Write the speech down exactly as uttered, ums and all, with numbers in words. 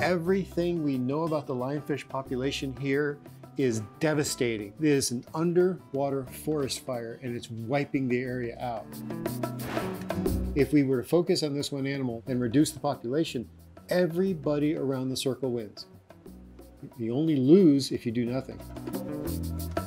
Everything we know about the lionfish population here is devastating. It is an underwater forest fire and it's wiping the area out. If we were to focus on this one animal and reduce the population, everybody around the circle wins. You only lose if you do nothing.